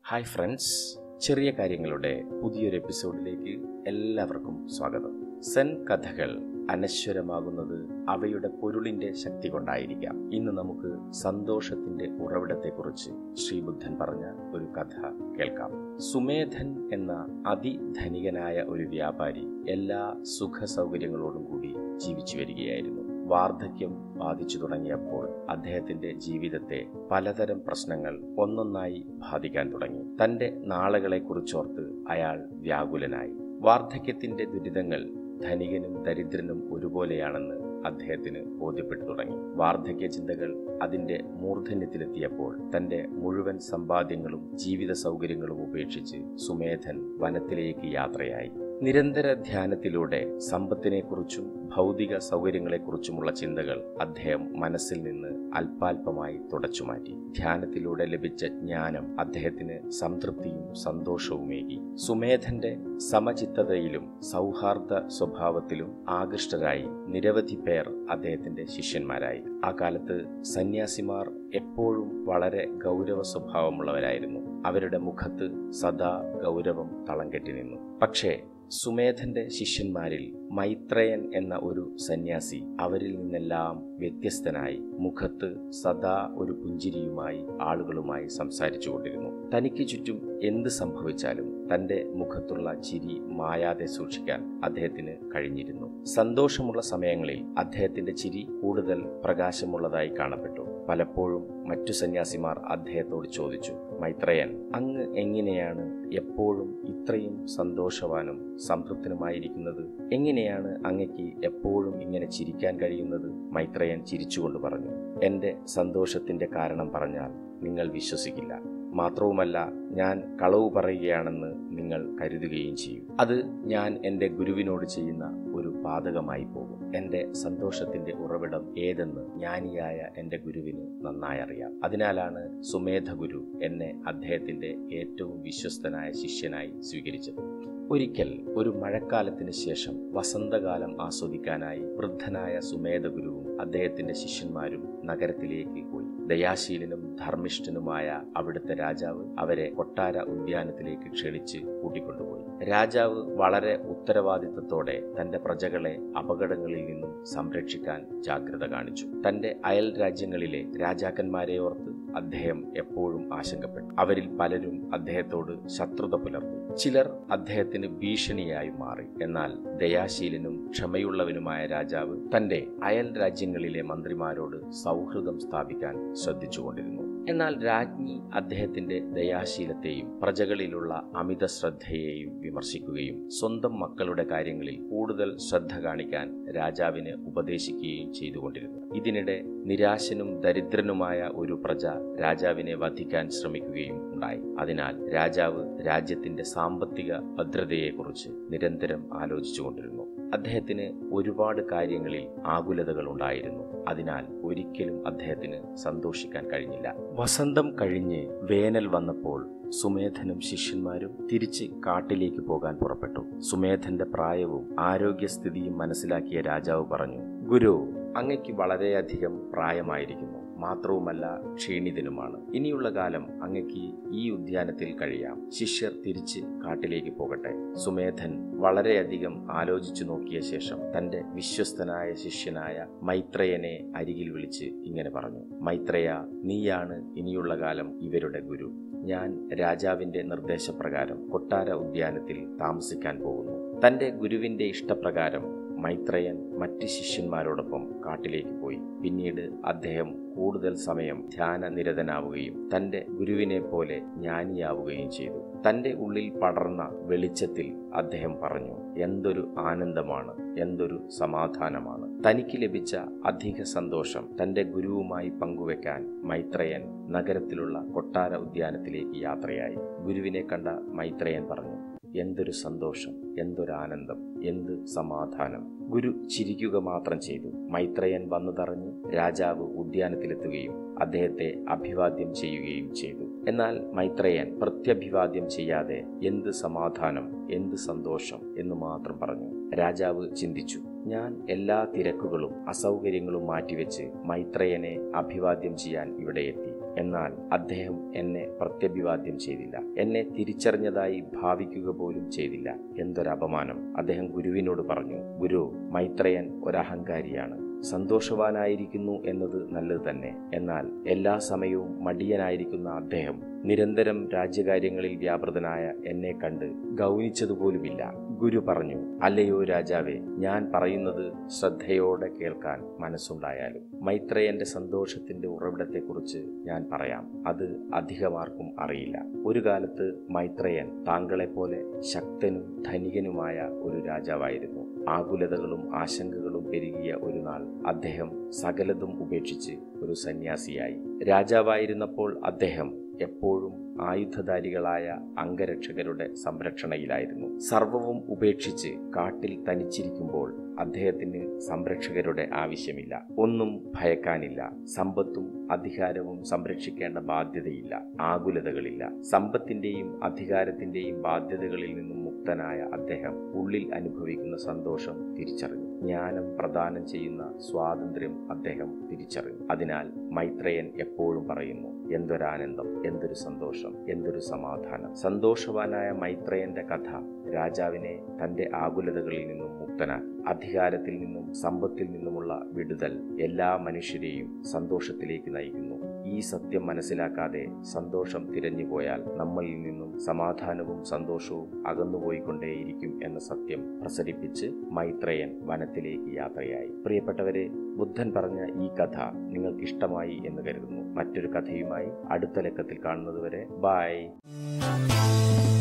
Hi friends, ചെറിയ കാര്യങ്ങളുടെ പുതിയൊരു എപ്പിസോഡിലേക്ക് എല്ലാവർക്കും സ്വാഗതം. സെൻ കഥകൾ അനശ്വരമാകുന്നത് അവയുടെ പൊരുളിന്റെ ശക്തി കൊണ്ടായിരിക്കാം. ഇന്ന് നമുക്ക് സന്തോഷത്തിന്റെ ഉറവിടത്തെക്കുറിച്ച് ശ്രീബുദ്ധൻ പറഞ്ഞ ഒരു കഥ കേൾക്കാം. സുമേധൻ എന്ന അതിധനികനായ ഒരു വ്യാപാരി എല്ലാ സുഖ സൗകര്യങ്ങളോടും കൂടി ജീവിച്ചു വരികയായിരുന്നു. വാർദ്ധക്യം ബാധിച്ചു തുടങ്ങിയപ്പോൾ അദ്ദേഹത്തിന്റെ ജീവിതത്തെ പലതരം പ്രശ്നങ്ങൾ ഒന്നൊന്നായി ബാധിക്കാൻ തുടങ്ങി. തന്റെ നാളുകളെ കുറിച്ചോർത്ത് അയാൾ വ്യാകുലനായി. വാർദ്ധക്യത്തിന്റെ ദുരിതങ്ങൾ ധനികനും ദരിദ്രനും ഒരുപോലെയാണെന്ന് അദ്ദേഹത്തിന് ബോധ്യപ്പെട്ടു തുടങ്ങി. വാർദ്ധക്യ ചിന്തകൾ അതിന്റെ മൂർധന്യത്തിലെത്തിയപ്പോൾ തന്റെ മുഴുവൻ സമ്പാദ്യങ്ങളും ജീവിത സൗകര്യങ്ങളും ഉപേക്ഷിച്ച് സുമേധൻ വനത്തിലേക്ക് യാത്രയായി. നിരന്തര ധ്യാനത്തിലൂടെ സമ്പത്തിനെക്കുറിച്ചും ഭൗതിക സൗകര്യങ്ങളെക്കുറിച്ചുമുള്ള ചിന്തകൾ അദ്ദേഹം മനസ്സിൽ നിന്ന് അല്പാൽപമായി തുടച്ചുമാറ്റി. ധ്യാനത്തിലൂടെ ലഭിച്ച ജ്ഞാനം അദ്ദേഹത്തിന് സംതൃപ്തിയും സന്തോഷവുമേകി. സുമേധന്റെ സമചിത്തതയിലും സൗഹാർദ്ദ സ്വഭാവത്തിലും ആകൃഷ്ടരായി നിരവധി പേർ അദ്ദേഹത്തിന്റെ ശിഷ്യന്മാരായി. ആ കാലത്ത് സന്യാസിമാർ എപ്പോഴും വളരെ ഗൗരവ സ്വഭാവമുള്ളവരായിരുന്നു. അവരുടെ മുഖത്ത് സദാ ഗൗരവം തളം കെട്ടി നിന്നു. പക്ഷേ സുമേധന്റെ ശിഷ്യന്മാരിൽ മൈത്രേയൻ എന്ന ഒരു സന്യാസി അവരിൽ നിന്നെല്ലാം വ്യത്യസ്തനായി മുഖത്ത് സദാ ഒരു പുഞ്ചിരിയുമായി ആളുകളുമായി സംസാരിച്ചു കൊണ്ടിരുന്നു. തനിക്ക് ചുറ്റും എന്ത് സംഭവിച്ചാലും തന്റെ മുഖത്തുള്ള ചിരി മായാതെ സൂക്ഷിക്കാൻ അദ്ദേഹത്തിന് കഴിഞ്ഞിരുന്നു. സന്തോഷമുള്ള സമയങ്ങളിൽ അദ്ദേഹത്തിന്റെ ചിരി കൂടുതൽ പ്രകാശമുള്ളതായി കാണപ്പെട്ടു. പലപ്പോഴും മറ്റു സന്യാസിമാർ അദ്ദേഹത്തോട് ചോദിച്ചു, മൈത്രേയൻ, അങ്ങ് എങ്ങനെയാണ് എപ്പോഴും ഇത്രയും സന്തോഷവാനും സംതൃപ്തനുമായിരിക്കുന്നത്? എങ്ങനെയാണ് അങ്ങയ്ക്ക് എപ്പോഴും ഇങ്ങനെ ചിരിക്കാൻ കഴിയുന്നത്? മൈത്രേയൻ ചിരിച്ചുകൊണ്ട് പറഞ്ഞു, എന്റെ സന്തോഷത്തിന്റെ കാരണം പറഞ്ഞാൽ നിങ്ങൾ വിശ്വസിക്കില്ല. മാത്രവുമല്ല, ഞാൻ കളവ് പറയുകയാണെന്ന് നിങ്ങൾ കരുതുകയും ചെയ്യും. അത് ഞാൻ എൻ്റെ ഗുരുവിനോട് ചെയ്യുന്ന ഒരു പാതകമായി പോകും. എൻ്റെ സന്തോഷത്തിന്റെ ഉറവിടം ഏതെന്ന് ജ്ഞാനിയായ എൻ്റെ ഗുരുവിന് നന്നായി അറിയാം. അതിനാലാണ് സുമേധ ഗുരു എന്നെ അദ്ദേഹത്തിന്റെ ഏറ്റവും വിശ്വസ്തനായ ശിഷ്യനായി സ്വീകരിച്ചത്. ഒരിക്കൽ ഒരു മഴക്കാലത്തിന് ശേഷം വസന്തകാലം ആസ്വദിക്കാനായി വൃദ്ധനായ സുമേധ ഗുരുവും അദ്ദേഹത്തിന്റെ ശിഷ്യന്മാരും നഗരത്തിലേക്ക് പോയി. ദയാശീലനും ധർമ്മിഷ്ഠനുമായ അവിടുത്തെ രാജാവ് അവരെ കൊട്ടാര ഉദ്യാനത്തിലേക്ക് ക്ഷണിച്ച് കൂട്ടിക്കൊണ്ടുപോയി. രാജാവ് വളരെ ഉത്തരവാദിത്തത്തോടെ തന്റെ പ്രജകളെ അപകടങ്ങളിൽ നിന്നും സംരക്ഷിക്കാൻ ജാഗ്രത കാണിച്ചു. തന്റെ അയൽ രാജ്യങ്ങളിലെ രാജാക്കന്മാരെ ഓർത്ത് അദ്ദേഹം എപ്പോഴും ആശങ്കപ്പെട്ടു. അവരിൽ പലരും അദ്ദേഹത്തോട് ശത്രുത പുലർത്തി. ചിലർ അദ്ദേഹത്തിന് ഭീഷണിയായി മാറി. എന്നാൽ ദയാശീലനും ക്ഷമയുള്ളവനുമായ രാജാവ് തന്റെ അയൽ രാജ്യങ്ങളിലെ മന്ത്രിമാരോട് സൗഹൃദം സ്ഥാപിക്കാൻ ശ്രദ്ധിച്ചുകൊണ്ടിരുന്നു. എന്നാൽ രാജ്ഞി അദ്ദേഹത്തിന്റെ ദയാശീലത്തെയും പ്രജകളിലുള്ള അമിത ശ്രദ്ധയെയും വിമർശിക്കുകയും സ്വന്തം മക്കളുടെ കാര്യങ്ങളിൽ കൂടുതൽ ശ്രദ്ധ കാണിക്കാൻ രാജാവിനെ ഉപദേശിക്കുകയും ചെയ്തുകൊണ്ടിരുന്നു. ഇതിനിടെ നിരാശനും ദരിദ്രനുമായ ഒരു പ്രജ രാജാവിനെ വധിക്കാൻ ശ്രമിക്കുകയും ഉണ്ടായി. അതിനാൽ രാജാവ് രാജ്യത്തിന്റെ സാമ്പത്തിക ഭദ്രതയെക്കുറിച്ച് നിരന്തരം ആലോചിച്ചുകൊണ്ടിരുന്നു. അദ്ദേഹത്തിന് ഒരുപാട് കാര്യങ്ങളിൽ ആകുലതകൾ ഉണ്ടായിരുന്നു. അതിനാൽ ഒരിക്കലും അദ്ദേഹത്തിന് സന്തോഷിക്കാൻ കഴിഞ്ഞില്ല. വസന്തം കഴിഞ്ഞ് വേനൽ വന്നപ്പോൾ സുമേധനും ശിഷ്യന്മാരും തിരിച്ച് കാട്ടിലേക്ക് പോകാൻ പുറപ്പെട്ടു. സുമേധന്റെ പ്രായവും ആരോഗ്യസ്ഥിതിയും മനസ്സിലാക്കിയ രാജാവ് പറഞ്ഞു, ഗുരു, അങ്ങയ്ക്ക് വളരെയധികം പ്രായമായിരിക്കുന്നു. മാത്രവുമല്ല, ക്ഷീണിതനുമാണ്. ഇനിയുള്ള കാലം അങ്ങയ്ക്ക് ഈ ഉദ്യാനത്തിൽ കഴിയാം. ശിഷ്യർ തിരിച്ച് കാട്ടിലേക്ക് പോകട്ടെ. സുമേധൻ വളരെയധികം ആലോചിച്ചു നോക്കിയ ശേഷം തന്റെ വിശ്വസ്തനായ ശിഷ്യനായ മൈത്രേയനെ അരികിൽ വിളിച്ച് ഇങ്ങനെ പറഞ്ഞു, മൈത്രേയ, നീയാണ് ഇനിയുള്ള കാലം ഇവരുടെ ഗുരു. ഞാൻ രാജാവിന്റെ നിർദ്ദേശപ്രകാരം കൊട്ടാര ഉദ്യാനത്തിൽ താമസിക്കാൻ പോകുന്നു. തന്റെ ഗുരുവിന്റെ ഇഷ്ടപ്രകാരം മൈത്രേയൻ മറ്റ് ശിഷ്യന്മാരോടൊപ്പം കാട്ടിലേക്ക് പോയി. പിന്നീട് അദ്ദേഹം കൂടുതൽ സമയം ധ്യാനനിരതനാവുകയും തന്റെ ഗുരുവിനെ പോലെ ജ്ഞാനിയാവുകയും ചെയ്തു. തന്റെ ഉള്ളിൽ പടർന്ന വെളിച്ചത്തിൽ അദ്ദേഹം പറഞ്ഞു, എന്തൊരു ആനന്ദമാണ്, എന്തൊരു സമാധാനമാണ്. തനിക്ക് ലഭിച്ച അധിക സന്തോഷം തന്റെ ഗുരുവുമായി പങ്കുവെക്കാൻ മൈത്രേയൻ നഗരത്തിലുള്ള കൊട്ടാര ഉദ്യാനത്തിലേക്ക് യാത്രയായി. ഗുരുവിനെ കണ്ട മൈത്രേയൻ പറഞ്ഞു, എന്തൊരു സന്തോഷം, എന്തൊരാനന്ദം, എന്ത് സമാധാനം. ഗുരു ചിരിക്കുക മാത്രം ചെയ്തു. മൈത്രേയൻ വന്നതറിഞ്ഞ് രാജാവ് ഉദ്യാനത്തിലെത്തുകയും അദ്ദേഹത്തെ അഭിവാദ്യം ചെയ്യുകയും ചെയ്തു. എന്നാൽ മൈത്രേയൻ പ്രത്യഭിവാദ്യം ചെയ്യാതെ എന്ത് സമാധാനം, എന്ത് സന്തോഷം എന്ന് മാത്രം പറഞ്ഞു. രാജാവ് ചിന്തിച്ചു, ഞാൻ എല്ലാ തിരക്കുകളും അസൗകര്യങ്ങളും മാറ്റിവെച്ച് മൈത്രേയനെ അഭിവാദ്യം ചെയ്യാൻ ഇവിടെ എത്തി. എന്നാൽ അദ്ദേഹം എന്നെ പ്രത്യഭിവാദ്യം ചെയ്തില്ല. എന്നെ തിരിച്ചറിഞ്ഞതായി ഭാവിക്കുക പോലും ചെയ്തില്ല. എന്തൊരപമാനം! അദ്ദേഹം ഗുരുവിനോട് പറഞ്ഞു, ഗുരു, മൈത്രേയൻ ഒരഹങ്കാരിയാണ്. സന്തോഷവാനായിരിക്കുന്നു എന്നത് നല്ലത് തന്നെ. എന്നാൽ എല്ലാ സമയവും മടിയനായിരിക്കുന്ന അദ്ദേഹം നിരന്തരം രാജ്യകാര്യങ്ങളിൽ വ്യാപൃതനായ എന്നെ കണ്ട് ഗൗനിച്ചതുപോലുമില്ല. ഗുരു പറഞ്ഞു, അല്ലയോ രാജാവേ, ഞാൻ പറയുന്നത് ശ്രദ്ധയോടെ കേൾക്കാൻ മനസ്സുണ്ടായാലും. മൈത്രേയന്റെ സന്തോഷത്തിന്റെ ഉറവിടത്തെക്കുറിച്ച് ഞാൻ പറയാം. അത് അധികമാർക്കും അറിയില്ല. ഒരു കാലത്ത് മൈത്രേയൻ താങ്കളെപ്പോലെ ശക്തനും ധനികനുമായ ഒരു രാജാവായിരുന്നു. ആകുലതകളും ആശങ്കകളും പെരുകിയ ഒരു നാൾ അദ്ദേഹം സകലതും ഉപേക്ഷിച്ച് ഒരു സന്യാസിയായി. രാജാവായിരുന്നപ്പോൾ അദ്ദേഹം എപ്പോഴും ആയുധധാരികളായ അംഗരക്ഷകരുടെ സംരക്ഷണയിലായിരുന്നു. സർവവും ഉപേക്ഷിച്ച് കാട്ടിൽ തനിച്ചിരിക്കുമ്പോൾ അദ്ദേഹത്തിന് സംരക്ഷകരുടെ ആവശ്യമില്ല. ഒന്നും ഭയക്കാനില്ല. സമ്പത്തും അധികാരവും സംരക്ഷിക്കേണ്ട ബാധ്യതയില്ല. ആകുലതകളില്ല. സമ്പത്തിന്റെയും അധികാരത്തിന്റെയും ബാധ്യതകളിൽ നിന്നും മുക്തനായ അദ്ദേഹം ഉള്ളിൽ അനുഭവിക്കുന്ന സന്തോഷം തിരിച്ചറിഞ്ഞു. ജ്ഞാനം പ്രദാനം ചെയ്യുന്ന സ്വാതന്ത്ര്യം അദ്ദേഹം തിരിച്ചറിഞ്ഞു. അതിനാൽ മൈത്രേയൻ എപ്പോഴും പറയുന്നു, എന്തൊരാനന്ദം, എന്തൊരു സന്തോഷം, എന്തൊരു സമാധാനം. സന്തോഷവാനായ മൈത്രേയന്റെ കഥ രാജാവിനെ തന്റെ ആകുലതകളിൽ നിന്നും മുക്തനാക്കി. അധികാരത്തിൽ നിന്നും സമ്പത്തിൽ നിന്നുമുള്ള വിടുതൽ എല്ലാ മനുഷ്യരെയും സന്തോഷത്തിലേക്ക് നയിക്കുന്നു. ഈ സത്യം മനസ്സിലാക്കാതെ സന്തോഷം തിരഞ്ഞുപോയാൽ നമ്മളിൽ നിന്നും സമാധാനവും സന്തോഷവും അകന്നുപോയിക്കൊണ്ടേയിരിക്കും എന്ന സത്യം പ്രസരിപ്പിച്ച് മൈത്രേയൻ വനത്തിലേക്ക് യാത്രയായി. പ്രിയപ്പെട്ടവരെ, ബുദ്ധൻ പറഞ്ഞ ഈ കഥ നിങ്ങൾക്ക് ഇഷ്ടമായി എന്ന് കരുതുന്നു. മറ്റൊരു കഥയുമായി അടുത്ത ലക്കത്തിൽ കാണുന്നതുവരെ ബൈ.